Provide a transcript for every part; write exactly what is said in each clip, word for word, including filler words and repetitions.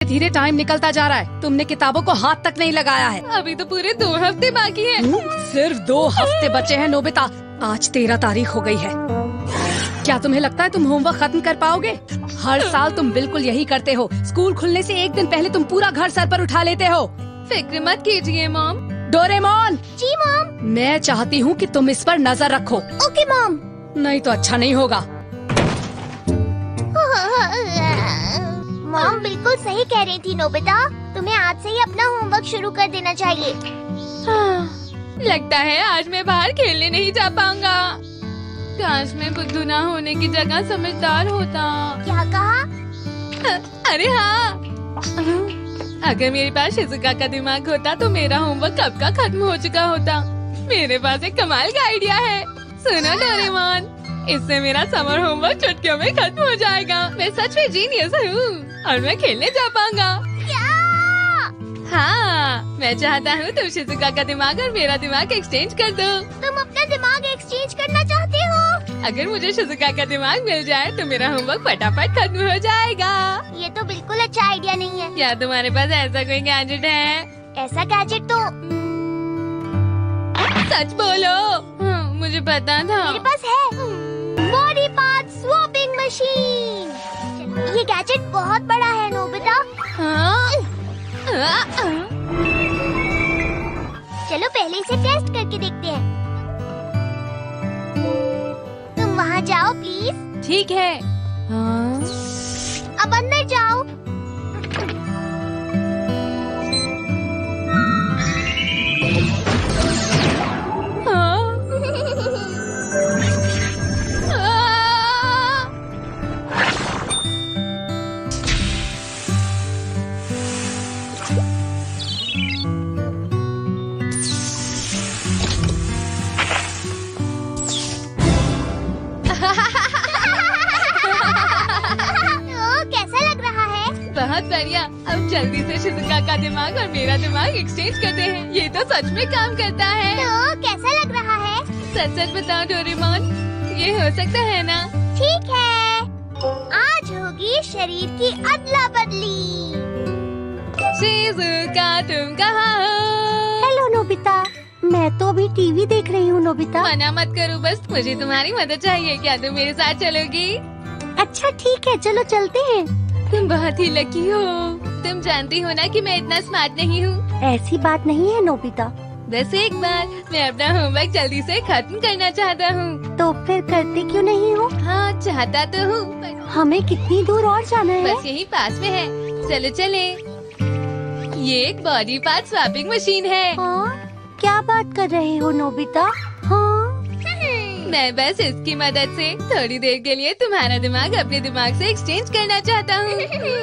धीरे टाइम निकलता जा रहा है। तुमने किताबों को हाथ तक नहीं लगाया है। अभी तो पूरे दो हफ्ते बाकी है। सिर्फ दो हफ्ते बचे हैं नोबिता। आज तेरह तारीख हो गई है। क्या तुम्हें लगता है तुम होमवर्क खत्म कर पाओगे? हर साल तुम बिल्कुल यही करते हो। स्कूल खुलने से एक दिन पहले तुम पूरा घर सर पर उठा लेते हो। फिक्र मत कीजिए मॉम। डोरेमोन। जी मॉम। मैं चाहती हूँ कि तुम इस पर नजर रखो। Okay mom. नहीं तो अच्छा नहीं होगा। मॉम बिल्कुल सही कह रही थी नोबिता। तुम्हें आज से ही अपना होमवर्क शुरू कर देना चाहिए। हाँ, लगता है आज मैं बाहर खेलने नहीं जा पाऊंगा। काश मैं बुद्धू ना होने की जगह समझदार होता। क्या कहा? अरे हाँ, अगर मेरे पास शिजुका का दिमाग होता तो मेरा होमवर्क कब का खत्म हो चुका होता। मेरे पास एक कमाल का आइडिया है। सुनो डोरेमोन, इससे मेरा समर होमवर्क चुटकियों में खत्म हो जाएगा। मैं सच में जीनियस हूँ और मैं खेलने जा पाऊंगा। क्या? हाँ, मैं चाहता हूँ तुम शिजुका का दिमाग और मेरा दिमाग एक्सचेंज कर दो। तुम अपना दिमाग एक्सचेंज करना चाहते हो? अगर मुझे शिजुका का दिमाग मिल जाए तो मेरा होमवर्क फटाफट खत्म हो जाएगा। ये तो बिल्कुल अच्छा आइडिया नहीं है। क्या तुम्हारे पास ऐसा कोई गैजेट है? ऐसा गैजेट तो सच बोलो। हाँ, मुझे पता था। मेरे पास है बॉडी पार्ट स्वैपिंग मशीन। ये गैजेट बहुत बड़ा है नोबिता। हाँ? चलो पहले इसे टेस्ट करके देखते हैं। तुम वहाँ जाओ प्लीज। ठीक है। हाँ? अब अंदर जाओ। बहुत बढ़िया। अब जल्दी से शिजुका का दिमाग और मेरा दिमाग एक्सचेंज करते हैं। ये तो सच में काम करता है। तो कैसा लग रहा है? सच सच बताओ डोरेमोन, ये हो सकता है ना? ठीक है, आज होगी शरीर की अदला बदली। शिजुका तुम कहाँ हो? हेलो नोबिता, मैं तो अभी टीवी देख रही हूँ नोबिता। मना मत करो, बस मुझे तुम्हारी मदद चाहिए। क्या तुम मेरे साथ चलोगी? अच्छा ठीक है, चलो चलते हैं। तुम बहुत ही लकी हो। तुम जानती हो ना कि मैं इतना स्मार्ट नहीं हूँ। ऐसी बात नहीं है नोबिता। बस एक बार, मैं अपना होमवर्क जल्दी से खत्म करना चाहता हूँ। तो फिर करते क्यों नहीं हो? हाँ, चाहता तो हूँ। हमें कितनी दूर और जाना है? बस यही पास में है, चलो चले। ये एक बॉडी पार्ट स्वैपिंग मशीन है। हाँ? क्या बात कर रहे हो नोबिता? हाँ? मैं बस इसकी मदद से थोड़ी देर के लिए तुम्हारा दिमाग अपने दिमाग से एक्सचेंज करना चाहता हूँ।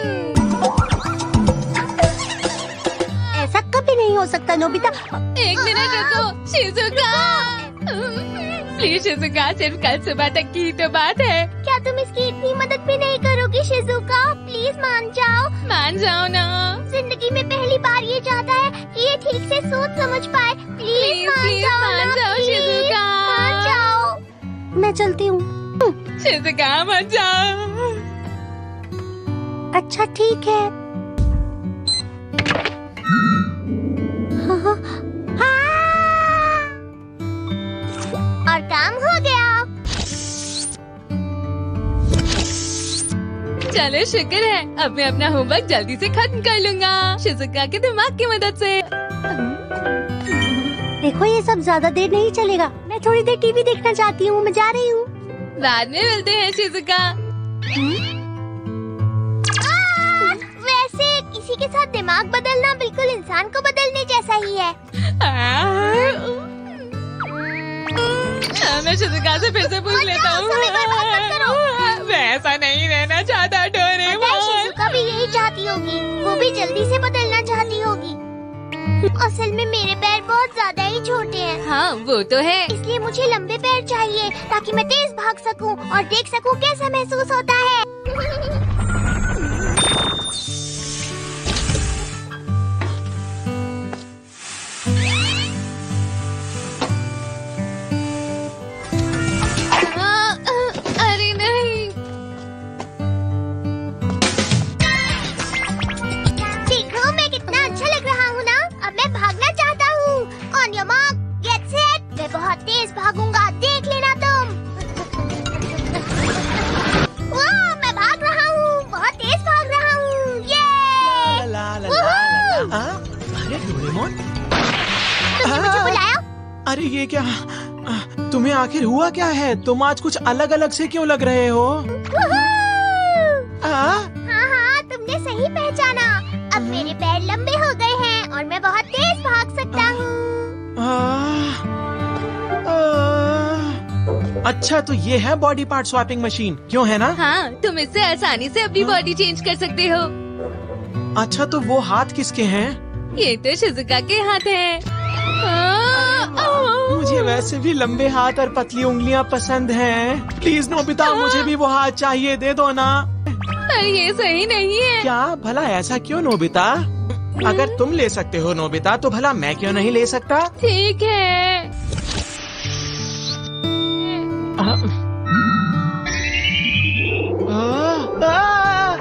ऐसा कभी नहीं हो सकता नोबिता। एक मिनट रुको शिजुका। प्लीज शिजुका, सिर्फ कल सुबह तक की ही तो बात है। क्या तुम इसकी इतनी मदद भी नहीं करोगी शिजुका? प्लीज मान जाओ। मान जाओ ना। जिंदगी में पहली बार ये चाहता है कि ये ठीक से सोच समझ पाए। प्लीज मान जाओ, मान जाओ शिजुका। मान जाओ। मैं चलती हूँ। शिजुका मान जाओ। अच्छा ठीक है। हाँ, हाँ। और काम हो गया। चलो शुक्र है, अब मैं अपना होमवर्क जल्दी से खत्म कर लूँगा शिजुका के दिमाग की मदद से। देखो ये सब ज्यादा देर नहीं चलेगा। मैं थोड़ी देर टीवी देखना चाहती हूँ। मैं जा रही हूँ। बाद में मिलते हैं शिजुका। वैसे किसी के साथ दिमाग बदलना बिल्कुल इंसान को बदलने जैसा ही है। मैं शिजुका से फिर से पूछ लेता हूँ। मैं ऐसा नहीं रहना चाहता डोरेमोन। शिजुका भी यही चाहती होगी। वो भी जल्दी से बदलना चाहती होगी। असल में मेरे पैर बहुत ज्यादा ही छोटे हैं। हाँ वो तो है। इसलिए मुझे लंबे पैर चाहिए ताकि मैं तेज भाग सकूं और देख सकूं कैसा महसूस होता है। अरे नहीं। आ, अरे डोरेमोन, तुमने मुझे बुलाया? अरे ये क्या? आ, तुम्हें आखिर हुआ क्या है? तुम आज कुछ अलग अलग से क्यों लग रहे हो? आ? हाँ हाँ, तुमने सही पहचाना। अब मेरे पैर लंबे हो गए हैं और मैं बहुत तेज भाग सकता हूँ। अच्छा, तो ये है बॉडी पार्ट स्वैपिंग मशीन, क्यों है ना? हाँ, तुम इससे आसानी से अपनी बॉडी चेंज कर सकते हो। अच्छा, तो वो हाथ किसके हैं? ये तो शिजुका के हाथ हैं। मुझे वैसे भी लंबे हाथ और पतली उंगलियां पसंद हैं। प्लीज नोबिता, मुझे भी वो हाथ चाहिए, दे दो ना। पर ये सही नहीं है। क्या भला? ऐसा क्यों नोबिता? अगर तुम ले सकते हो नोबिता, तो भला मैं क्यों नहीं ले सकता? ठीक है। आ, आ, आ,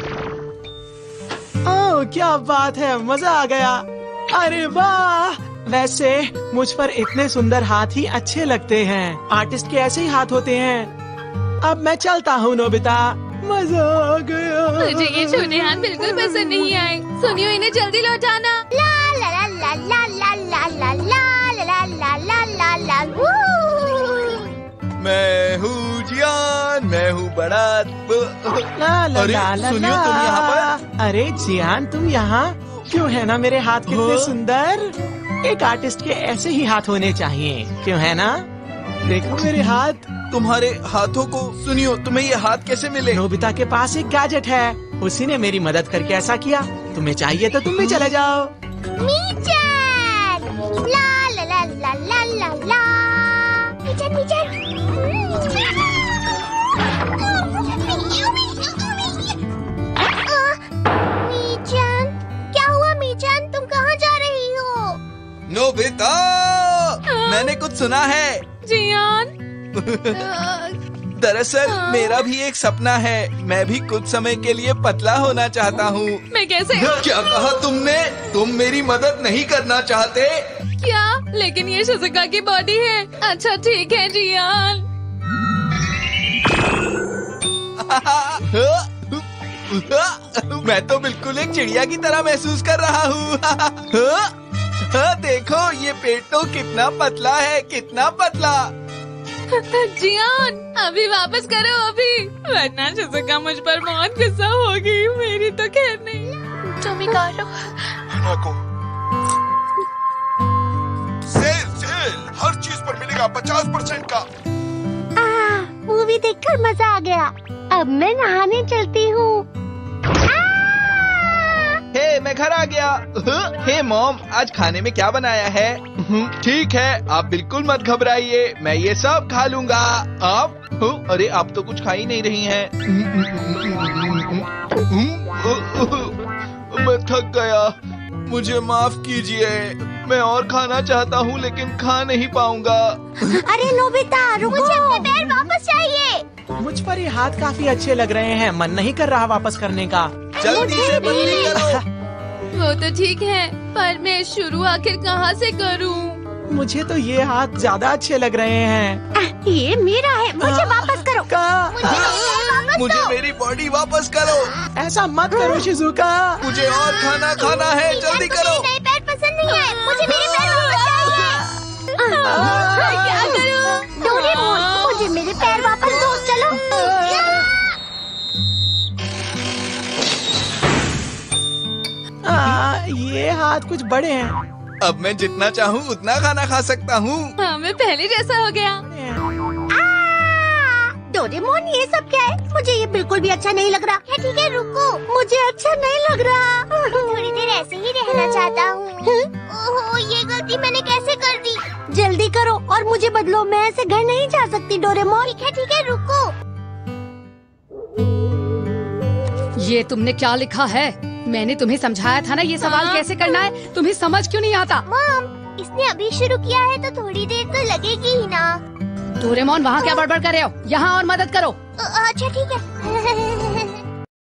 ओह, क्या बात है, मजा आ गया। अरे वाह! वैसे मुझ पर इतने सुंदर हाथ ही अच्छे लगते हैं। आर्टिस्ट के ऐसे ही हाथ होते हैं। अब मैं चलता हूँ नोबिता, मजा आ गया। मुझे ये छोटे हाथ बिल्कुल पसंद नहीं आए। सुनियो, इन्हें जल्दी लौटाना। ला ला ला ला ला ला ला ला ला ला ला ला ला ला वू। मैं हूँ जियान, मैं हूँ बड़ा। ला ला अरे, ला ला सुनियो, तुम यहाँ पर? अरे जियान, तुम यहाँ क्यों? है ना मेरे हाथ कितने हाँ? सुंदर। एक आर्टिस्ट के ऐसे ही हाथ होने चाहिए, क्यों? है ना? देखो मेरे हाथ। तुम्हारे हाथों को, सुनियो, तुम्हें ये हाथ कैसे मिले? नोबिता के पास एक गैजेट है, उसी ने मेरी मदद करके ऐसा किया। तुम्हें चाहिए तो तुम भी चले जाओ। मीचन, ला ला ला ला ला ला ला। मीचन, मीचन। मीचन, क्या हुआ मीचन? तुम कहाँ जा रही हो? नोबिता, मैंने कुछ सुना है। जियान। दरअसल मेरा भी एक सपना है। मैं भी कुछ समय के लिए पतला होना चाहता हूँ। मैं कैसे? क्या कहा तुमने? तुम मेरी मदद नहीं करना चाहते? क्या? लेकिन ये शिजुका की बॉडी है। अच्छा ठीक है जियान। मैं तो बिल्कुल एक चिड़िया की तरह महसूस कर रहा हूँ। देखो, ये पेट तो कितना पतला है, कितना पतला। जियान, अभी वापस करो अभी, वरना शिजुका मुझ पर बहुत गुस्सा होगी। मेरी तो खैर नहीं। तुम ही करो। सेल सेल हर चीज पर मिलेगा पचास परसेंट का। मूवी देखकर मजा आ गया। अब मैं नहाने चलती हूँ। हे, मैं घर आ गया। हे मॉम, आज खाने में क्या बनाया है? ठीक है, आप बिल्कुल मत घबराइए, मैं ये सब खा लूंगा। आप? अरे, आप तो कुछ खा ही नहीं रही हैं। मैं थक गया, मुझे माफ कीजिए। मैं और खाना चाहता हूँ लेकिन खा नहीं पाऊंगा। अरे नोबिता, रुको। मुझे अपने पैर वापस चाहिए। मुझ पर ये हाथ काफी अच्छे लग रहे हैं, मन नहीं कर रहा वापस करने का। जल्दी से बदली करो। वो तो ठीक है, पर मैं शुरू आखिर कहाँ से करूँ? मुझे तो ये हाथ ज्यादा अच्छे लग रहे हैं। आ, ये मेरा है, मुझे वापस करो। का? मुझे मेरी बॉडी वापस करो। ऐसा मत करो शिजुका। मुझे और खाना खाना है, जल्दी करो। मुझे नए पैर पसंद नहीं आए, मुझे मेरे पैर वापस चाहिए। क्या करूँ? डोरेमोन, मुझे मेरे पैर वापस दो, चलो। आ, ये हाथ कुछ बड़े हैं। अब मैं जितना चाहूँ उतना खाना खा सकता हूँ। हाँ, मैं पहले जैसा हो गया। डोरेमोन, ये सब क्या है? मुझे ये बिल्कुल भी अच्छा नहीं लग रहा। है, ठीक है, रुको। मुझे अच्छा नहीं लग रहा। थोड़ी देर ऐसे ही रहना चाहता हूँ। ओहो, ये गलती मैंने कैसे कर दी? जल्दी करो और मुझे बदलो, मैं ऐसे घर नहीं जा सकती। डोरेमोन, ठीक है, ठीक है, रुको। ये तुमने क्या लिखा है? मैंने तुम्हें समझाया था ना ये सवाल हाँ। कैसे करना है। तुम्हें समझ क्यों नहीं आता? मॉम, इसने अभी शुरू किया है तो थोड़ी देर तो लगेगी ही ना। डोरेमोन, वहाँ क्या बड़बड़ कर रहे हो? यहाँ और मदद करो। अ- अच्छा ठीक है।